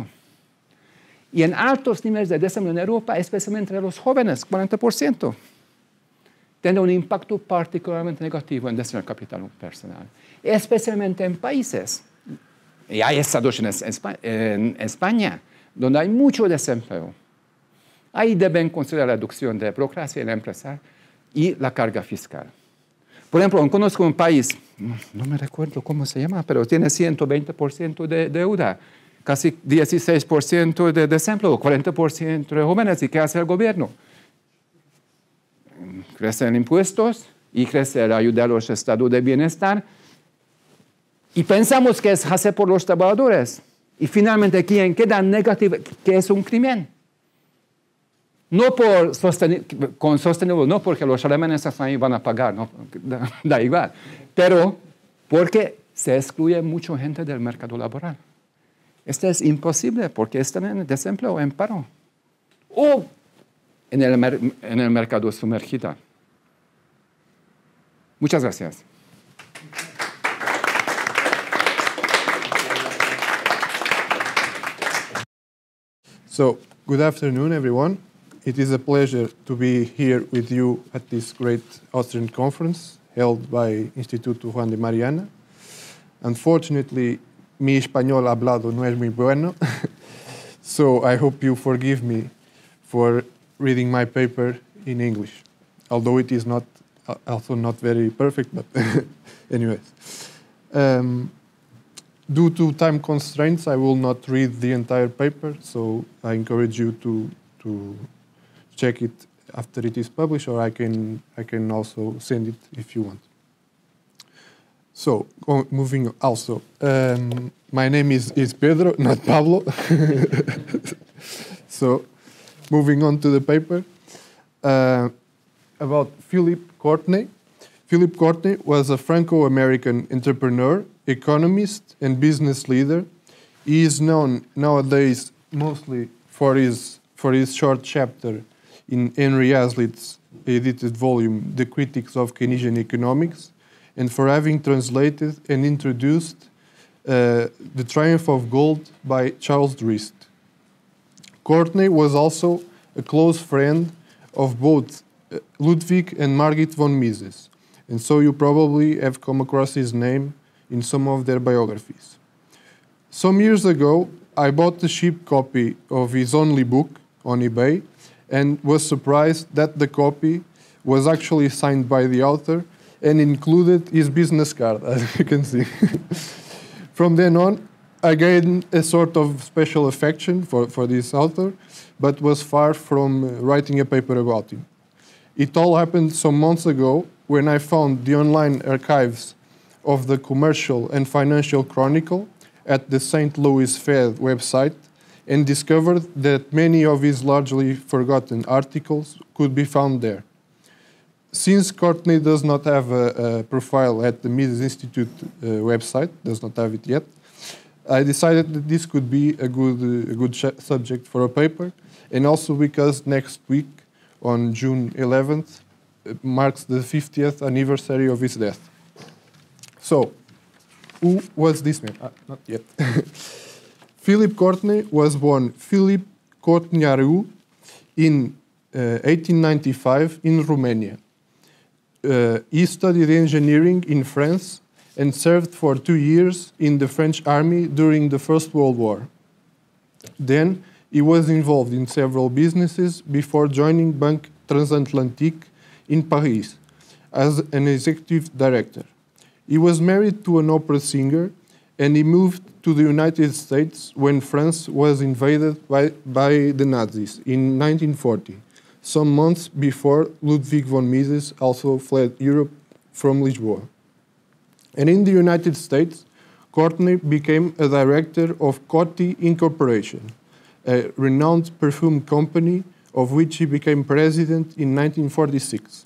Y en altos niveles de desempleo en Europa, especialmente entre los jóvenes, cuarenta por ciento, tiene un impacto particularmente negativo en el capital personal, especialmente en países, y hay estados en España, donde hay mucho desempleo. Ahí deben considerar la reducción de burocracia en la empresa y la carga fiscal. Por ejemplo, conozco un país, no me recuerdo cómo se llama, pero tiene ciento veinte por ciento de deuda, casi dieciséis por ciento de desempleo, cuarenta por ciento de jóvenes. ¿Y qué hace el gobierno? Crecen impuestos y crece la ayuda a los estados de bienestar. Y pensamos que es hacer por los trabajadores. Y finalmente, ¿quién queda negativo? Que es un crimen. No por sostener, con sostenible, no porque los alemanes ahí van a pagar, no, da, da igual. Pero porque se excluye mucha gente del mercado laboral. Esto es imposible porque están en desempleo o en paro. O en el, en el mercado sumergido. Muchas gracias. So, good afternoon, everyone. It is a pleasure to be here with you at this great Austrian conference held by Instituto Juan de Mariana. Unfortunately, mi español hablado no es muy bueno, so I hope you forgive me for reading my paper in English, although it is not uh, also not very perfect, but anyways. Um, due to time constraints, I will not read the entire paper, so I encourage you to to check it after it is published, or I can I can also send it if you want. So, moving also, um, my name is, is Pedro, not Pablo. So, moving on to the paper, uh, about Philip Courtney. Philip Courtney was a Franco-American entrepreneur, economist, and business leader. He is known nowadays mostly for his, for his short chapter in Henry Hazlitt's edited volume, The Critics of Keynesian Economics, and for having translated and introduced uh, The Triumph of Gold by Charles Drist. Courtney was also a close friend of both uh, Ludwig and Margit von Mises, and so you probably have come across his name in some of their biographies. Some years ago, I bought a cheap copy of his only book on eBay and was surprised that the copy was actually signed by the author and included his business card, as you can see. From then on, I gained a sort of special affection for, for this author, but was far from writing a paper about him. It all happened some months ago when I found the online archives of the Commercial and Financial Chronicle at the Saint Louis Fed website and discovered that many of his largely forgotten articles could be found there. since Courtney does not have a, a profile at the Mises Institute uh, website, does not have it yet, I decided that this could be a good, uh, a good subject for a paper, and also because next week, on June eleventh, it marks the fiftieth anniversary of his death. So, who was this man? Ah, not yet. Philippe Courtney was born Philippe Courtniarou in uh, eighteen ninety-five in Romania. Uh, he studied engineering in France and served for two years in the French army during the First World War. Then he was involved in several businesses before joining Banque Transatlantique in Paris as an executive director. He was married to an opera singer, and he moved to the United States when France was invaded by, by the Nazis in nineteen forty, some months before Ludwig von Mises also fled Europe from Lisboa. And in the United States, Courtney became a director of Coty Incorporation, a renowned perfume company of which he became president in nineteen forty-six.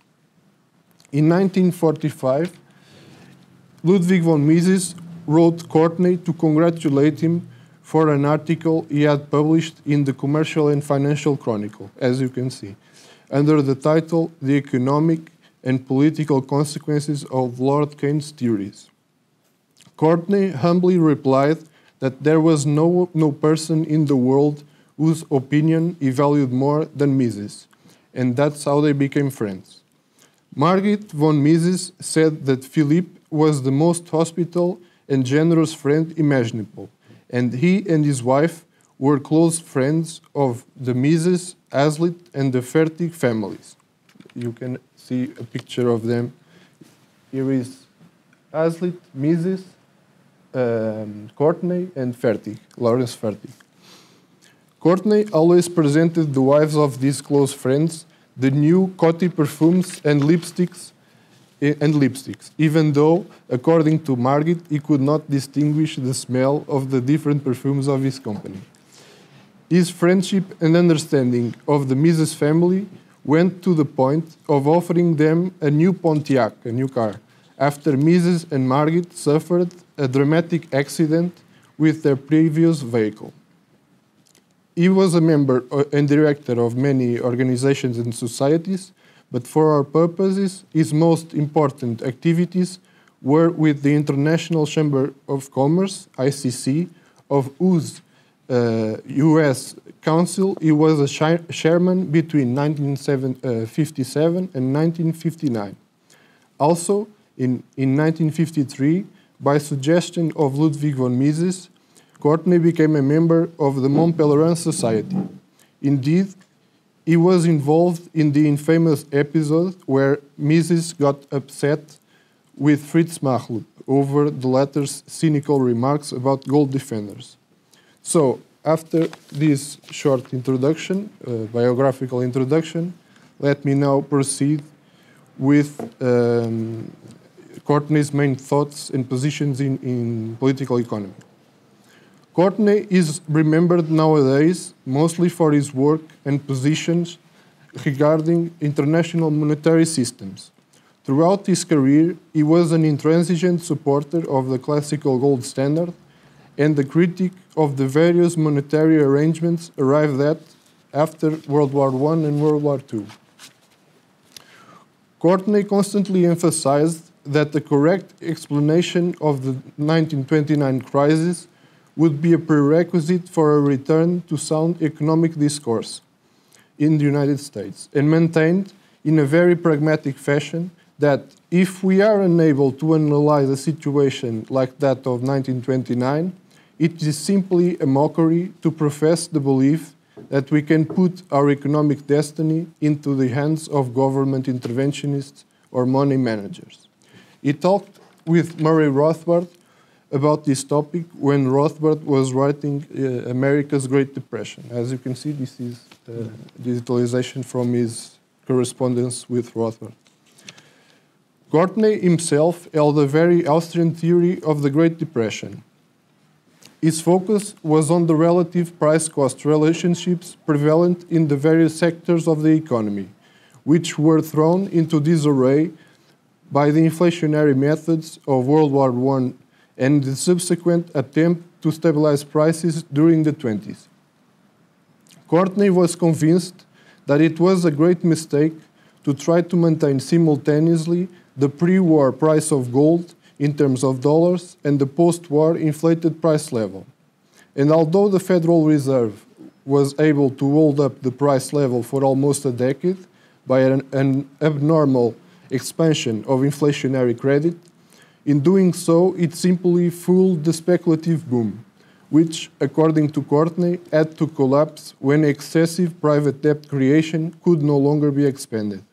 In nineteen forty-five, Ludwig von Mises wrote Courtney to congratulate him for an article he had published in the Commercial and Financial Chronicle, as you can see, under the title The Economic and Political Consequences of Lord Keynes' Theories. Courtney humbly replied that there was no, no person in the world whose opinion he valued more than Mises, and that's how they became friends. Margit von Mises said that Philippe was the most hospitable and generous friend imaginable, and he and his wife were close friends of the Mises, Hazlitt, and the Fertig families. You can see a picture of them. Here is Hazlitt, Mises, um, Courtney, and Fertig, Lawrence Fertig. Courtney always presented the wives of these close friends the new Coty perfumes and lipsticks, and lipsticks, even though, according to Margit, he could not distinguish the smell of the different perfumes of his company. His friendship and understanding of the Mises family went to the point of offering them a new Pontiac, a new car, after Mises and Margit suffered a dramatic accident with their previous vehicle. He was a member and director of many organizations and societies, but for our purposes, his most important activities were with the International Chamber of Commerce, I C C, of whose uh, U S Council he was a chairman between nineteen fifty-seven and nineteen fifty-nine. Also, in, in nineteen fifty-three, by suggestion of Ludwig von Mises, Courtney became a member of the Mont Pelerin Society. Indeed, he was involved in the infamous episode where Mises got upset with Fritz Machlup over the latter's cynical remarks about gold defenders. So, after this short introduction, uh, biographical introduction, let me now proceed with um, Courtney's main thoughts and positions in, in political economy. Courtney is remembered nowadays mostly for his work and positions regarding international monetary systems. Throughout his career, he was an intransigent supporter of the classical gold standard and a critic of the various monetary arrangements arrived at after World War One and World War Two. Courtney constantly emphasized that the correct explanation of the nineteen twenty-nine crisis would be a prerequisite for a return to sound economic discourse in the United States, and maintained in a very pragmatic fashion that if we are unable to analyze a situation like that of nineteen twenty-nine, it is simply a mockery to profess the belief that we can put our economic destiny into the hands of government interventionists or money managers. He talked with Murray Rothbard about this topic when Rothbard was writing uh, America's Great Depression. As you can see, this is uh, digitalization from his correspondence with Rothbard. Courtney himself held a very Austrian theory of the Great Depression. His focus was on the relative price-cost relationships prevalent in the various sectors of the economy, which were thrown into disarray by the inflationary methods of World War One and the subsequent attempt to stabilize prices during the twenties. Courtney was convinced that it was a great mistake to try to maintain simultaneously the pre-war price of gold in terms of dollars and the post-war inflated price level. And although the Federal Reserve was able to hold up the price level for almost a decade by an, an abnormal expansion of inflationary credit, in doing so it simply fueled the speculative boom, which, according to Courtney, had to collapse when excessive private debt creation could no longer be expanded.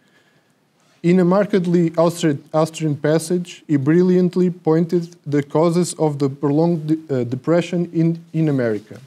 In a markedly Austrian passage, he brilliantly pointed the causes of the prolonged uh, depression in, in America.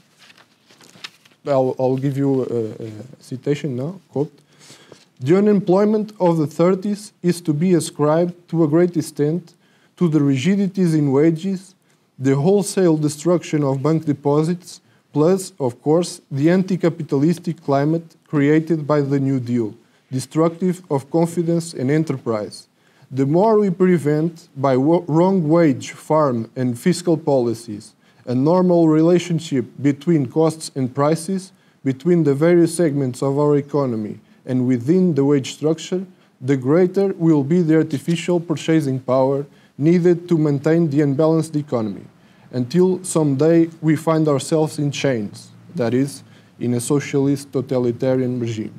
I'll, I'll give you a, a citation now, quote. The unemployment of the thirties is to be ascribed to a great extent to the rigidities in wages, the wholesale destruction of bank deposits, plus, of course, the anti-capitalistic climate created by the New Deal, destructive of confidence and enterprise. The more we prevent, by wrong wage, farm, and fiscal policies, a normal relationship between costs and prices, between the various segments of our economy and within the wage structure, the greater will be the artificial purchasing power needed to maintain the unbalanced economy, until someday we find ourselves in chains, that is, in a socialist totalitarian regime.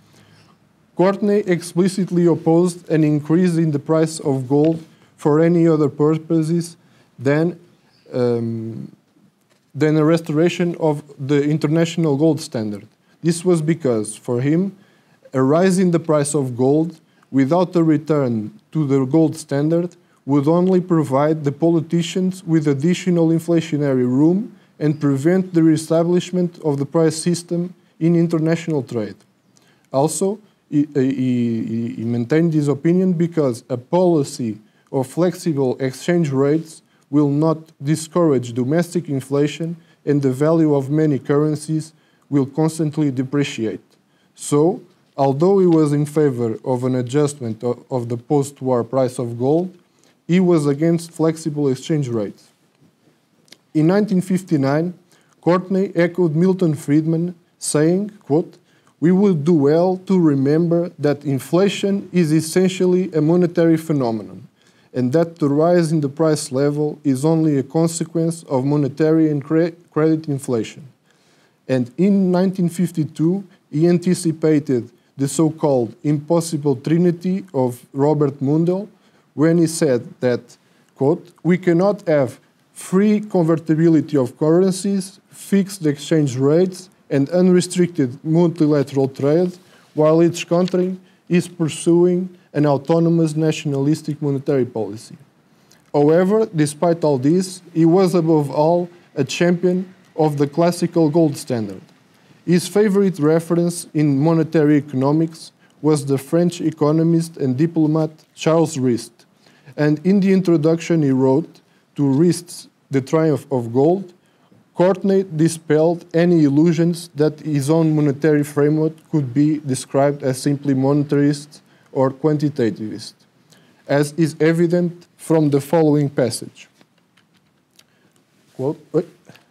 Courtney explicitly opposed an increase in the price of gold for any other purposes than, um, than a restoration of the international gold standard. This was because, for him, a rise in the price of gold without a return to the gold standard would only provide the politicians with additional inflationary room and prevent the reestablishment of the price system in international trade. Also, He, he, he maintained his opinion because a policy of flexible exchange rates will not discourage domestic inflation and the value of many currencies will constantly depreciate. So, although he was in favor of an adjustment of, of the post-war price of gold, he was against flexible exchange rates. In nineteen fifty-nine, Courtney echoed Milton Friedman, saying, quote, "We would do well to remember that inflation is essentially a monetary phenomenon, and that the rise in the price level is only a consequence of monetary and cre credit inflation." And in nineteen fifty-two, he anticipated the so-called impossible trinity of Robert Mundell when he said that, quote, "We cannot have free convertibility of currencies, fixed exchange rates, and unrestricted multilateral trade, while each country is pursuing an autonomous nationalistic monetary policy." However, despite all this, he was above all a champion of the classical gold standard. His favorite reference in monetary economics was the French economist and diplomat Charles Rist, and in the introduction he wrote to Rist's The Triumph of Gold, Courtney dispelled any illusions that his own monetary framework could be described as simply monetarist or quantitativist, as is evident from the following passage. Quote, wait.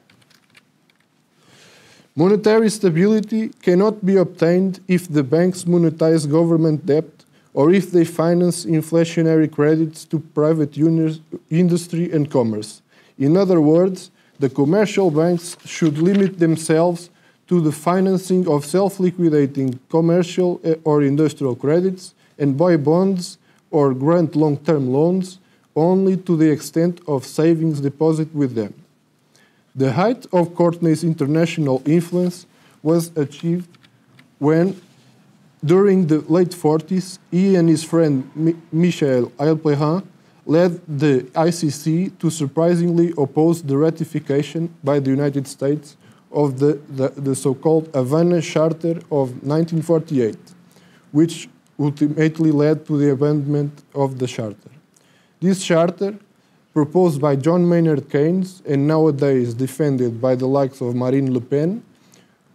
"Monetary stability cannot be obtained if the banks monetize government debt or if they finance inflationary credits to private industry and commerce. In other words, the commercial banks should limit themselves to the financing of self-liquidating commercial or industrial credits and buy bonds or grant long-term loans only to the extent of savings deposit with them." The height of Courtney's international influence was achieved when, during the late forties, he and his friend Michel Heilprin led the I C C to surprisingly oppose the ratification by the United States of the, the, the so-called Havana Charter of nineteen forty-eight, which ultimately led to the abandonment of the Charter. This Charter, proposed by John Maynard Keynes and nowadays defended by the likes of Marine Le Pen,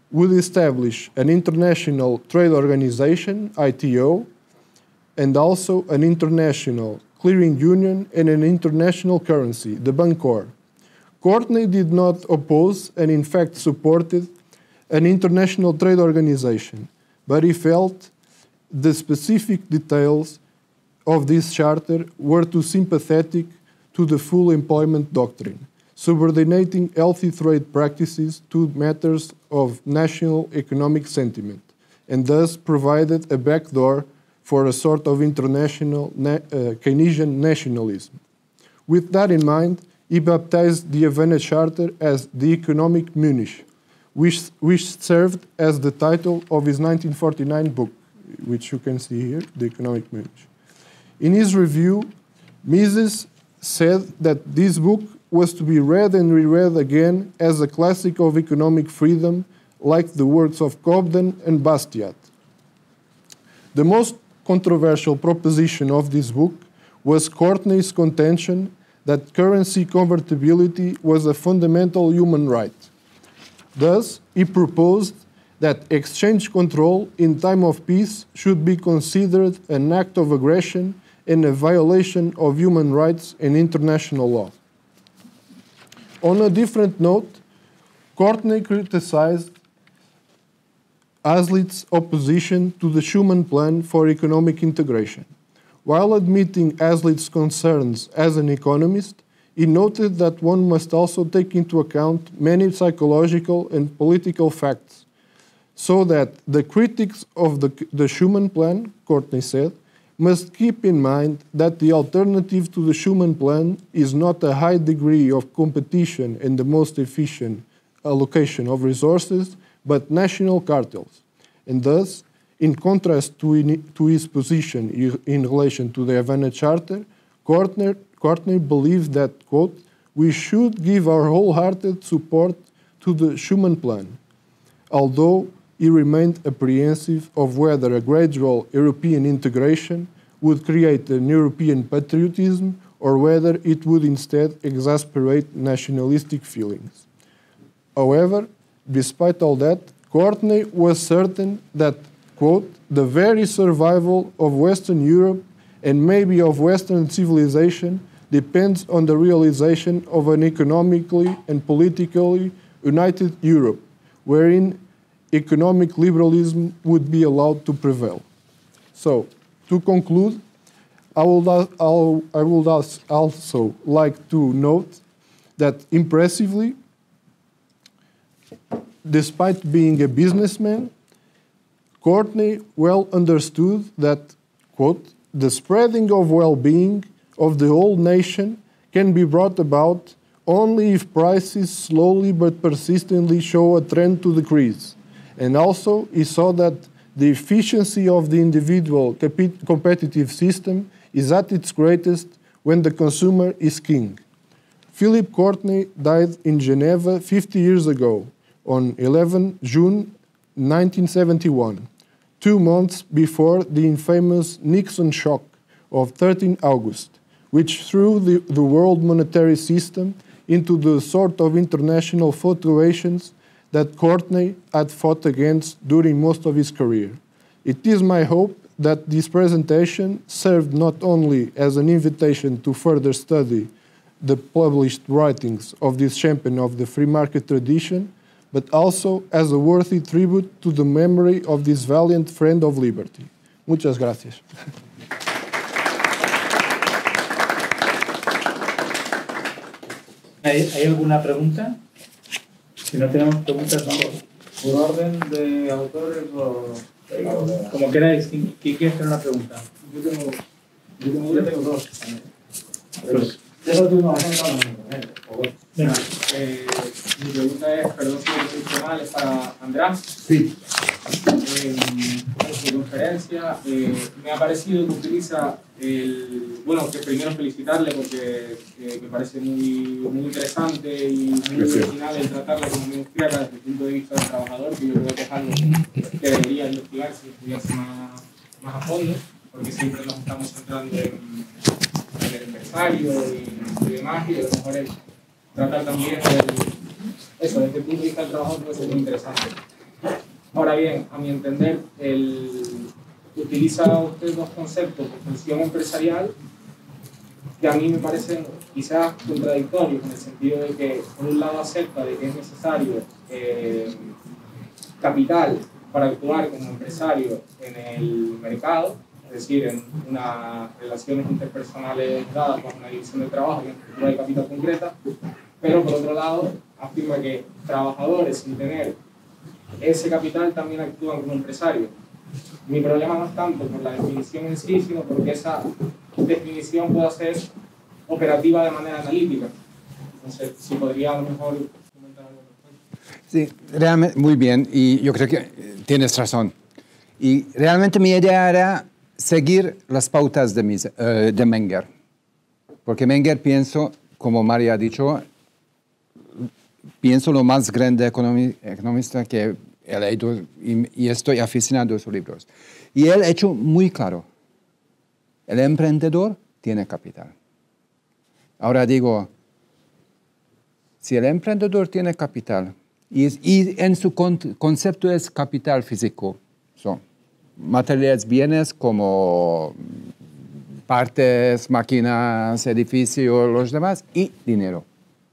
would establish an international trade organization, I T O, and also an international clearing union and an international currency, the Bancor. Courtney did not oppose and in fact supported an international trade organization, but he felt the specific details of this charter were too sympathetic to the full employment doctrine, subordinating healthy trade practices to matters of national economic sentiment, and thus provided a backdoor for a sort of international na uh, Keynesian nationalism. With that in mind, he baptized the Havana Charter as the Economic Munich, which, which served as the title of his nineteen forty-nine book, which you can see here, The Economic Munich. In his review, Mises said that this book was to be read and reread again as a classic of economic freedom, like the works of Cobden and Bastiat. The most controversial proposition of this book was Courtney's contention that currency convertibility was a fundamental human right. Thus, he proposed that exchange control in time of peace should be considered an act of aggression and a violation of human rights and international law. On a different note, Courtney criticized Hazlitt's opposition to the Schuman Plan for economic integration. While admitting Hazlitt's concerns as an economist, he noted that one must also take into account many psychological and political facts, so that the critics of the, the Schuman Plan, Courtney said, must keep in mind that the alternative to the Schuman Plan is not a high degree of competition and the most efficient allocation of resources, but national cartels. And thus, in contrast to, in, to his position in relation to the Havana Charter, Courtney, Courtney believed that, quote, we should give our wholehearted support to the Schuman Plan, although he remained apprehensive of whether a gradual European integration would create an European patriotism or whether it would instead exasperate nationalistic feelings. However, despite all that, Courtney was certain that, quote, the very survival of Western Europe and maybe of Western civilization depends on the realization of an economically and politically united Europe, wherein economic liberalism would be allowed to prevail. So, to conclude, I would, I'll, I would also like to note that impressively, despite being a businessman, Courtney well understood that, quote, the spreading of well-being of the whole nation can be brought about only if prices slowly but persistently show a trend to decrease. And also, he saw that the efficiency of the individual competitive system is at its greatest when the consumer is king. Philip Courtney died in Geneva fifty years ago, on the eleventh of June nineteen seventy-one, two months before the infamous Nixon shock of thirteenth of August, which threw the, the world monetary system into the sort of international fluctuations that Courtney had fought against during most of his career. It is my hope that this presentation served not only as an invitation to further study the published writings of this champion of the free market tradition, but also as a worthy tribute to the memory of this valiant friend of liberty. Muchas gracias. ¿Hay, ¿Hay alguna pregunta? Si no tenemos preguntas, vamos. ¿Por orden de autores o...? Como queráis, ¿quién, ¿quién quiere hacer una pregunta? Yo tengo, yo tengo, yo tengo dos. Pues, Tengo una pregunta. venga. Eh, mi pregunta es, perdón si lo he mal, es para András. Sí. Eh, en su conferencia eh, me ha parecido que utiliza el... Bueno, que primero felicitarle porque eh, me parece muy, muy interesante y muy original el tratar la economía austríaca desde el punto de vista del trabajador, que yo creo que es algo que debería investigarse y estudiarse más, más a fondo, porque siempre nos estamos centrando en, en el empresario y, y demás, y a lo mejor es tratar también el, eso, desde el punto de vista del trabajador puede ser muy interesante. Ahora bien, a mi entender, el, utiliza usted dos conceptos de función empresarial que a mí me parecen quizás contradictorios, en el sentido de que, por un lado, acepta de que es necesario eh, capital para actuar como empresario en el mercado, es decir, en unas relaciones interpersonales dadas bajo una división de trabajo y una estructura de capital concreta, pero por otro lado afirma que trabajadores sin tener ese capital también actúan como empresarios. Mi problema no es tanto por la definición en sí, sino porque esa definición pueda ser operativa de manera analítica. Entonces, si podría a lo mejor comentar algo. Sí, realmente muy bien, y yo creo que tienes razón. Y realmente mi idea era seguir las pautas de, mis, uh, de Menger. Porque Menger, pienso, como María ha dicho, pienso lo más grande economi economista que he leído y, y estoy aficionado a sus libros. Y él ha hecho muy claro, el emprendedor tiene capital. Ahora digo, si el emprendedor tiene capital, y, y en su con concepto es capital físico, son materiales, bienes como partes, máquinas, edificios, los demás, y dinero.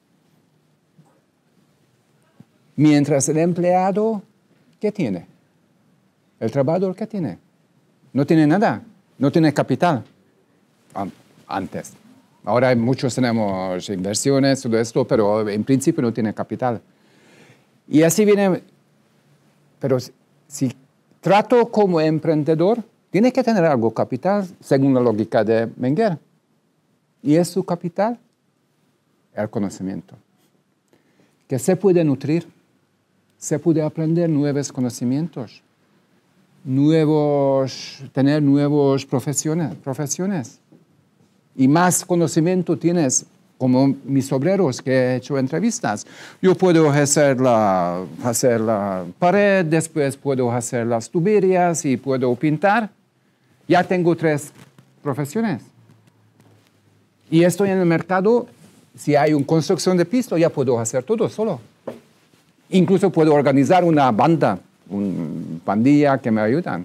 Mientras el empleado, ¿qué tiene? El trabajador, ¿qué tiene? No tiene nada, no tiene capital. Antes. Ahora muchos tenemos inversiones, todo esto, pero en principio no tiene capital. Y así viene, pero si trato como emprendedor, tiene que tener algo capital, según la lógica de Menger. ¿Y es su capital? El conocimiento. Que se puede nutrir, se puede aprender nuevos conocimientos, nuevos, tener nuevas profesiones, profesiones. Y más conocimiento tienes, como mis obreros que he hecho entrevistas. Yo puedo hacer la, hacer la pared, después puedo hacer las tuberías y puedo pintar. Ya tengo tres profesiones. Y estoy en el mercado, si hay una construcción de piso, ya puedo hacer todo solo. Incluso puedo organizar una banda, una pandilla que me ayudan.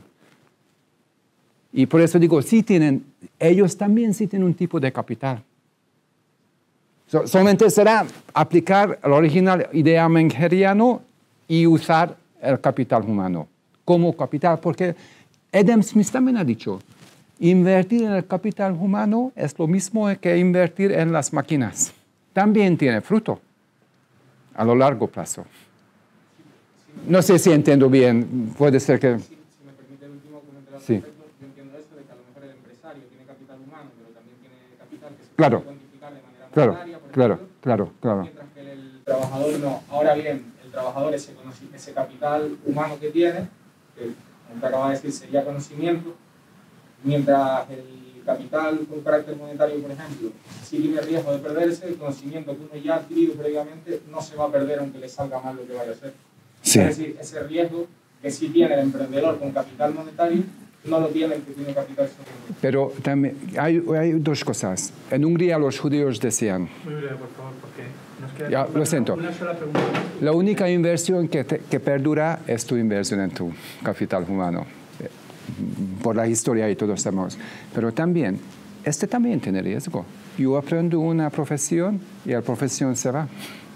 Y por eso digo, sí tienen, ellos también sí tienen un tipo de capital. So, solamente será aplicar la original idea mengeriana y usar el capital humano como capital, porque Adam Smith también ha dicho, invertir en el capital humano es lo mismo que invertir en las máquinas. También tiene fruto a lo largo plazo. No sé si entiendo bien, puede ser que... Si, si me permite el último comentario al sí. respecto, yo entiendo eso de que a lo mejor el empresario tiene capital humano, pero también tiene capital que se Claro. puede cuantificar de manera Claro, monetaria, por claro, ejemplo, claro, claro. mientras que el, el trabajador no. Ahora bien, el trabajador ese, ese capital humano que tiene, que como te acaba de decir sería conocimiento, mientras el capital con carácter monetario, por ejemplo, si tiene riesgo de perderse, el conocimiento que uno ya ha adquirido previamente no se va a perder aunque le salga mal lo que vaya a hacer. Sí. Es decir, ese riesgo que sí tiene el emprendedor con capital monetario, no lo tiene el que tiene capital social. Pero también hay, hay dos cosas. En Hungría los judíos decían... Muy breve, por favor, porque nos queda Ya, lo siento. una sola pregunta. La única inversión que, te, que perdura es tu inversión en tu capital humano. Por la historia y todos sabemos. Pero también, este también tiene riesgo. Yo aprendo una profesión y la profesión se va.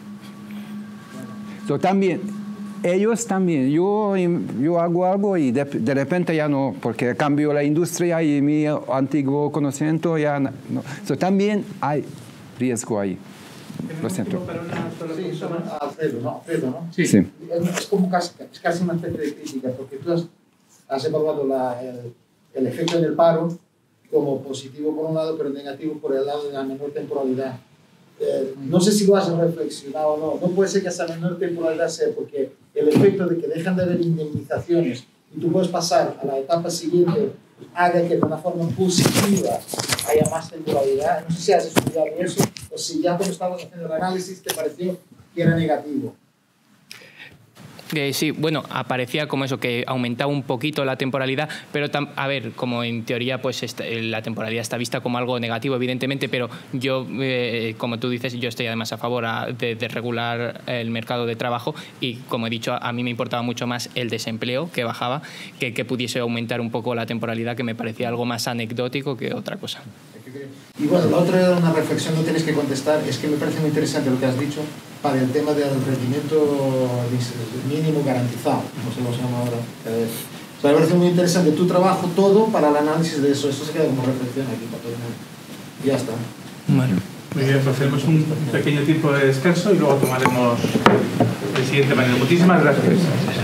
So, también, ellos también, yo, yo hago algo y de, de repente ya no, porque cambio la industria y mi antiguo conocimiento ya no. So, también hay riesgo ahí. Lo siento. Sí, son Alfredo, ¿no? Alfredo, ¿no? Sí. Sí. Es como casi, es casi una especie de crítica, porque tú has, has evaluado la, el, el efecto del paro como positivo por un lado, pero negativo por el lado de la menor temporalidad. Eh, no sé si lo has reflexionado o no. No puede ser que esa menor temporalidad sea porque el efecto de que dejan de haber indemnizaciones y tú puedes pasar a la etapa siguiente haga que de una forma positiva haya más temporalidad. No sé si has estudiado eso o si ya cuando estabas haciendo el análisis te pareció que era negativo. Eh, sí, bueno, aparecía como eso, que aumentaba un poquito la temporalidad, pero tam, a ver, como en teoría pues esta, la temporalidad está vista como algo negativo, evidentemente, pero yo, eh, como tú dices, yo estoy además a favor a, de, de regular el mercado de trabajo y, como he dicho, a, a mí me importaba mucho más el desempleo, que bajaba, que, que pudiese aumentar un poco la temporalidad, que me parecía algo más anecdótico que otra cosa. Y bueno, la otra una reflexión, no tienes que contestar, es que me parece muy interesante lo que has dicho para el tema del rendimiento mínimo garantizado, como se lo llama ahora. O sea, me parece muy interesante tu trabajo, todo para el análisis de eso. Eso se queda como reflexión aquí para todo el mundo. Y ya está. Bueno, muy bien, pues hacemos un pequeño tiempo de descanso y luego tomaremos el siguiente panel. Muchísimas gracias.